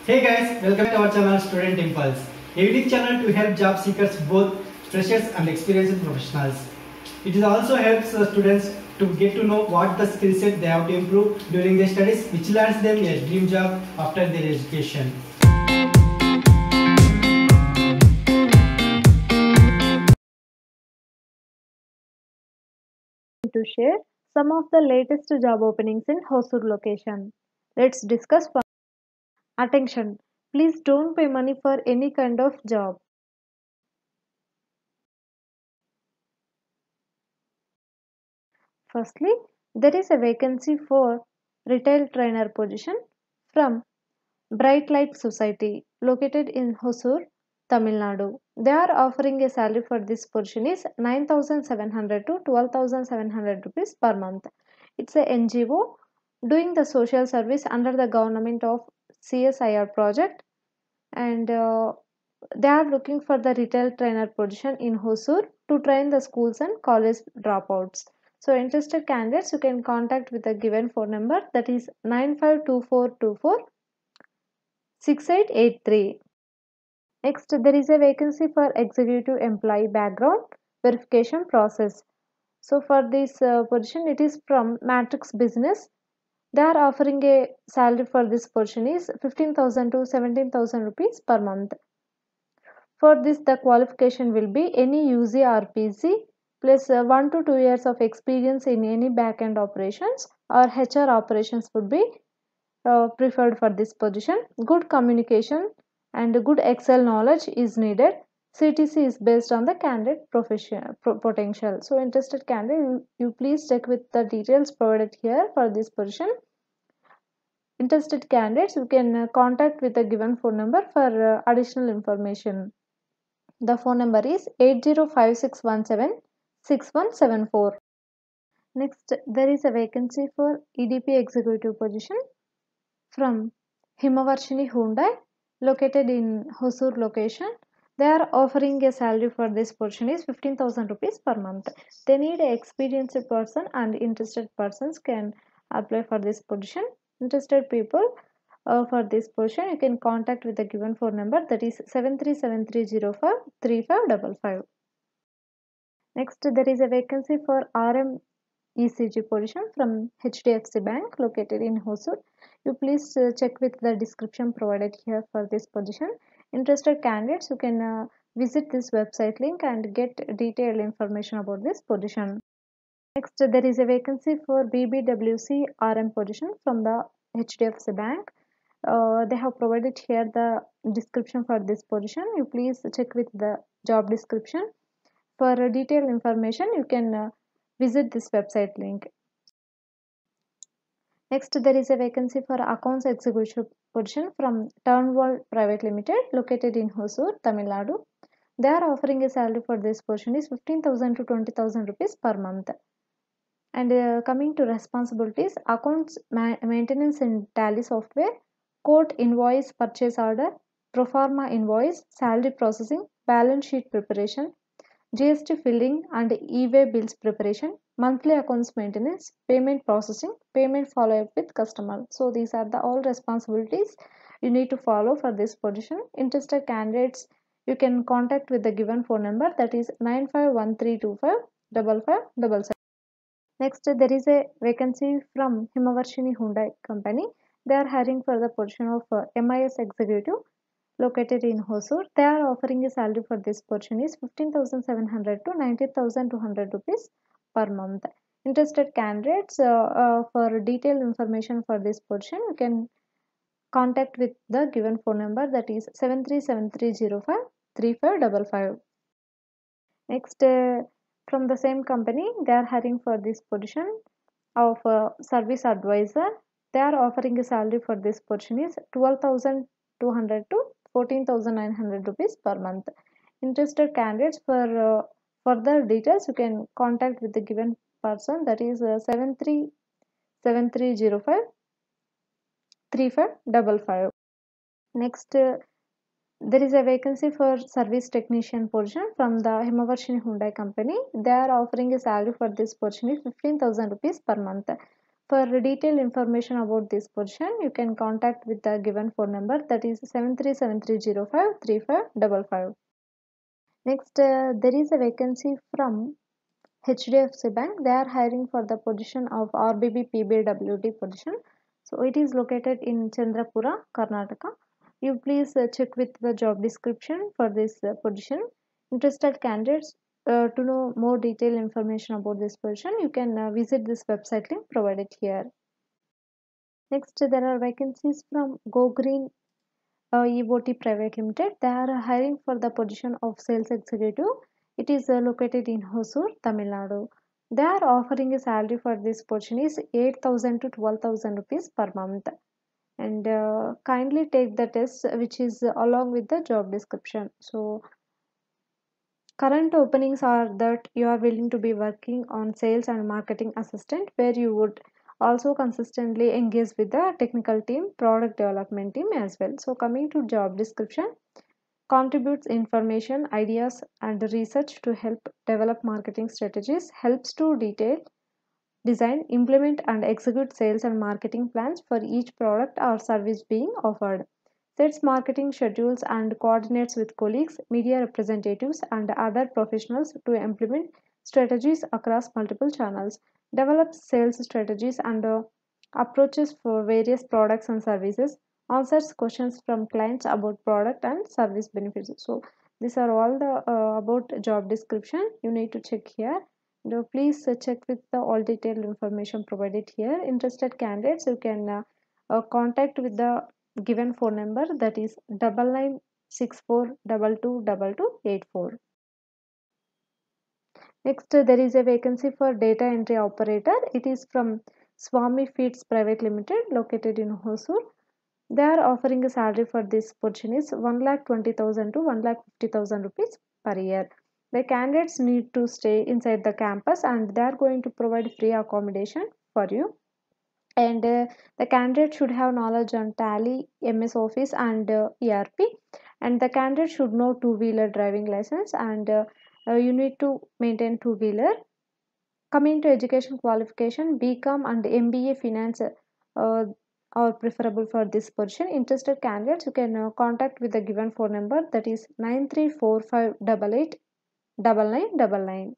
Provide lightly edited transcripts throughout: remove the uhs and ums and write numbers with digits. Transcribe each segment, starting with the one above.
Hey guys, welcome to our channel Student Impulse, a unique channel to help job seekers, both freshers and experienced professionals. It is also helps students to get to know what the skill set they have to improve during their studies, which lands them a dream job after their education. To share some of the latest job openings in Hosur location. Let's discuss first. Attention, please don't pay money for any kind of job. Firstly, there is a vacancy for retail trainer position from Bright Light Society located in Hosur, Tamil Nadu. They are offering a salary for this position is 9,700 to 12,700 rupees per month. It's a NGO doing the social service under the government of CSIR project, and they are looking for the retail trainer position in Hosur to train the schools and college dropouts. So interested candidates, you can contact with the given phone number, that is 952424 6883. Next, there is a vacancy for executive employee background verification process. So for this position, it is from Matrix Business. They are offering a salary for this position is 15,000 to 17,000 rupees per month. For this, the qualification will be any UG or PG plus 1 to 2 years of experience in any back-end operations or HR operations would be preferred for this position. Good communication and good Excel knowledge is needed. CTC is based on the candidate potential. So interested candidate, you please check with the details provided here for this position. Interested candidates, you can contact with the given phone number for additional information. The phone number is 8056176174. Next, there is a vacancy for EDP executive position from Himavarshini Hyundai located in Hosur location. They are offering a salary for this position is 15,000 rupees per month. They need an experienced person and interested persons can apply for this position. Interested people for this position, you can contact with the given phone number, that is 7373053555. Next, there is a vacancy for RM ECG position from HDFC Bank located in Hosur. You please check with the description provided here for this position. Interested candidates, you can visit this website link and get detailed information about this position. Next, there is a vacancy for BBWC RM position from the HDFC Bank. They have provided here the description for this position. You please check with the job description. For detailed information, you can visit this website link. Next, there is a vacancy for accounts executive position from Turnworld Private Limited located in Hosur, Tamil Nadu. They are offering a salary for this position is 15,000 to 20,000 rupees per month. And coming to responsibilities, accounts maintenance in Tally software, quote invoice purchase order, proforma invoice, salary processing, balance sheet preparation, GST filling and e-way bills preparation, monthly accounts maintenance, payment processing, payment follow-up with customer. So these are the all responsibilities you need to follow for this position. Interested candidates, you can contact with the given phone number, that is 9513255577. Next, there is a vacancy from Himavarshini Hyundai company. They are hiring for the position of MIS executive located in Hosur. They are offering a salary for this position is 15,700 to 90,200 rupees per month. Interested candidates, for detailed information for this position, you can contact with the given phone number, that is 7373053555. Next, from the same company, they are hiring for this position of service advisor. They are offering a salary for this position is 12,200 to 14,900 rupees per month. Interested candidates, for further details, you can contact with the given person, that is 7373053555. Next, there is a vacancy for service technician position from the Himavarshini Hyundai company. They are offering a salary for this position is 15,000 rupees per month. For detailed information about this position, you can contact with the given phone number, that is 7373053555. Next, there is a vacancy from HDFC Bank. They are hiring for the position of RBB PBWD position. So it is located in Chandrapura, Karnataka. You please check with the job description for this position. Interested candidates, to know more detailed information about this position, you can visit this website link provided here. Next, there are vacancies from Go Green EOT Private Limited. They are hiring for the position of sales executive. It is located in Hosur, Tamil Nadu. They are offering a salary for this position is 8,000 to 12,000 rupees per month. And kindly take the test which is along with the job description. So current openings are that you are willing to be working on sales and marketing assistant, where you would also consistently engage with the technical team, product development team as well. So coming to job description, contributes information, ideas and research to help develop marketing strategies, helps to detail, design, implement and execute sales and marketing plans for each product or service being offered, sets marketing schedules and coordinates with colleagues, media representatives and other professionals to implement strategies across multiple channels, develops sales strategies and approaches for various products and services, answers questions from clients about product and service benefits. So these are all the about job description. You need to check here. Now, please check with the all detailed information provided here. Interested candidates, you can contact with the given phone number, that is 9964222284. Next, there is a vacancy for data entry operator. It is from Swami Feeds Private Limited, located in Hosur. They are offering a salary for this position is 1,20,000 to 1,50,000 rupees per year. The candidates need to stay inside the campus and they are going to provide free accommodation for you. And the candidate should have knowledge on Tally, MS Office and ERP. And the candidate should know two-wheeler driving license, and you need to maintain two-wheeler. Coming to education qualification, BCom and MBA Finance are preferable for this position. Interested candidates, you can contact with the given phone number, that is 9345889999.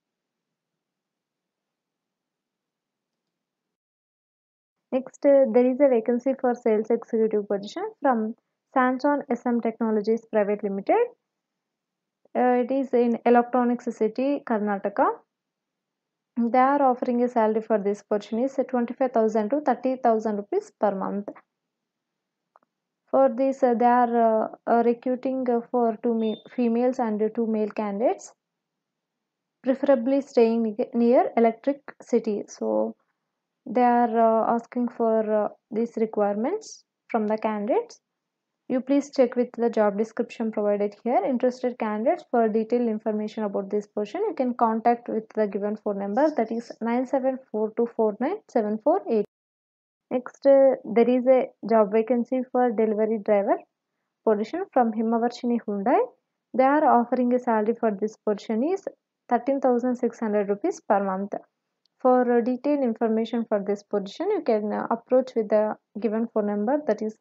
Next, there is a vacancy for sales executive position from Sanson SM Technologies Private Limited. It is in Electronics City, Karnataka. They are offering a salary for this position is 25,000 to 30,000 rupees per month. For this, they are recruiting for two females and two male candidates, preferably staying near Electric City. So they are asking for these requirements from the candidates. You please check with the job description provided here. Interested candidates, for detailed information about this position, you can contact with the given phone number, that is 9742497488. Next, there is a job vacancy for delivery driver position from Himavarshini Hyundai. They are offering a salary for this position is 13,600 rupees per month. For detailed information for this position, you can approach with the given phone number, that is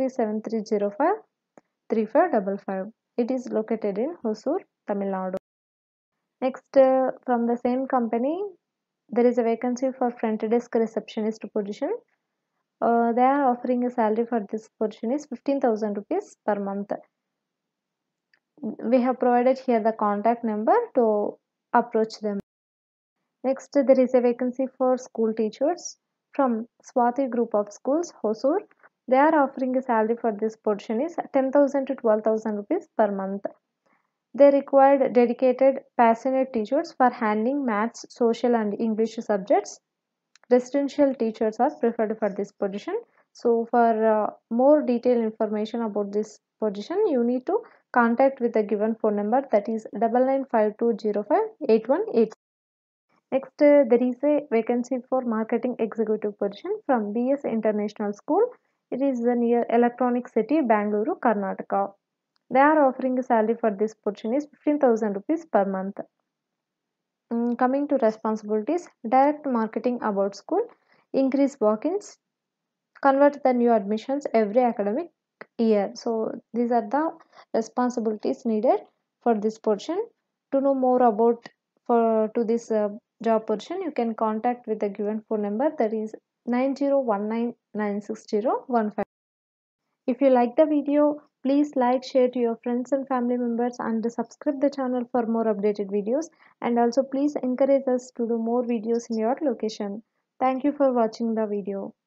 7373053555. It is located in Hosur, Tamil Nadu. Next, from the same company, there is a vacancy for front desk receptionist position. They are offering a salary for this position is 15,000 rupees per month. We have provided here the contact number to approach them. Next, there is a vacancy for school teachers from Swati Group of Schools, Hosur. They are offering a salary for this position is 10,000 to 12,000 rupees per month. They required dedicated, passionate teachers for handling maths, social and English subjects. Residential teachers are preferred for this position. So for more detailed information about this position, you need to contact with the given phone number, that is 9952058188. Next, there is a vacancy for marketing executive position from BS International School. It is near Electronic City, Bangalore, Karnataka. They are offering a salary for this position is 15,000 rupees per month. Coming to responsibilities, direct marketing about school. increase walk-ins, convert the new admissions every academic year. So these are the responsibilities needed for this portion. To know more about for to this job portion, you can contact with the given phone number, that is 90199601. If you like the video, please like, share to your friends and family members, and subscribe the channel for more updated videos. And also please encourage us to do more videos in your location. Thank you for watching the video.